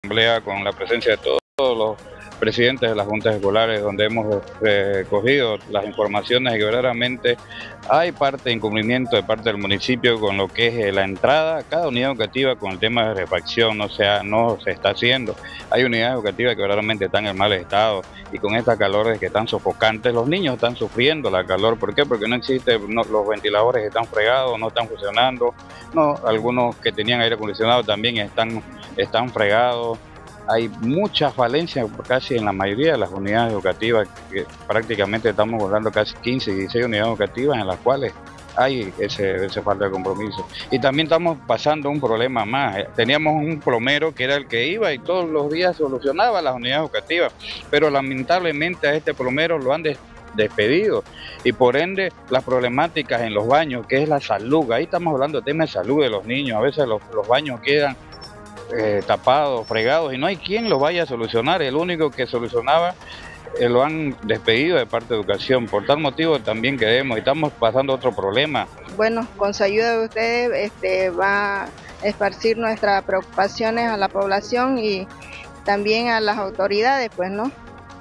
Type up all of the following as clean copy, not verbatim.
asamblea con la presencia de todos los presidentes de las juntas escolares, donde hemos recogido las informaciones de que verdaderamente hay parte de incumplimiento de parte del municipio con lo que es la entrada a cada unidad educativa con el tema de refacción, no se está haciendo. Hay unidades educativas que verdaderamente están en mal estado y con estas calores que están sofocantes, los niños están sufriendo la calor. ¿Por qué? Porque no existen, los ventiladores están fregados, no están funcionando, no, algunos que tenían aire acondicionado también están fregados. Hay muchas falencias casi en la mayoría de las unidades educativas, que prácticamente estamos hablando casi 15, 16 unidades educativas en las cuales hay ese falta de compromiso. Y también estamos pasando un problema más. Teníamos un plomero que era el que iba y todos los días solucionaba las unidades educativas, pero lamentablemente a este plomero lo han despedido y por ende las problemáticas en los baños, que es la salud, ahí estamos hablando de temas de salud de los niños, a veces los baños quedan tapados, fregados y no hay quien lo vaya a solucionar. El único que solucionaba lo han despedido de parte de educación. Por tal motivo también queremos y estamos pasando otro problema. Bueno, con su ayuda de ustedes va a esparcir nuestras preocupaciones a la población y también a las autoridades, pues, ¿no?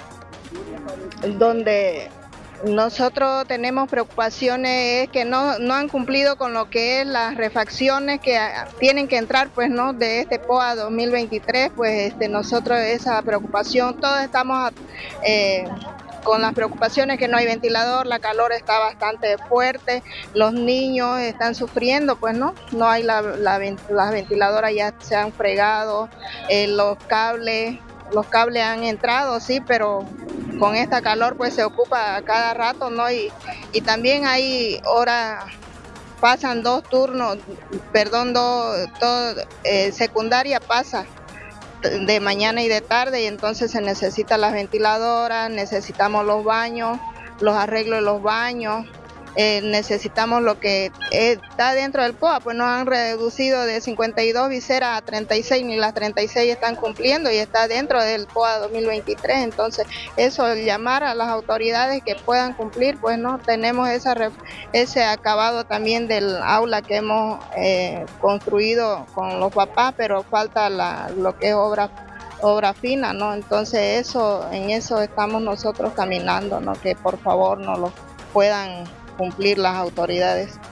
Donde nosotros tenemos preocupaciones es que no han cumplido con lo que es las refacciones que tienen que entrar, pues, ¿no? De este POA 2023, pues nosotros esa preocupación, todos estamos con las preocupaciones que no hay ventilador, la calor está bastante fuerte, los niños están sufriendo, pues, no hay las ventiladoras ya se han fregado, los cables han entrado, sí, pero con esta calor pues se ocupa a cada rato, ¿no? Y también hay horas, pasan dos turnos, perdón, secundaria pasa de mañana y de tarde y entonces se necesitan las ventiladoras, necesitamos los baños, los arreglos de los baños. Necesitamos lo que está dentro del POA, pues nos han reducido de 52 viseras a 36, ni las 36 están cumpliendo y está dentro del POA 2023, entonces eso, llamar a las autoridades que puedan cumplir, pues no tenemos ese acabado también del aula que hemos construido con los papás, pero falta lo que es obra fina, ¿no? Entonces en eso estamos nosotros caminando, ¿no? Que por favor nos lo puedan cumplir las autoridades.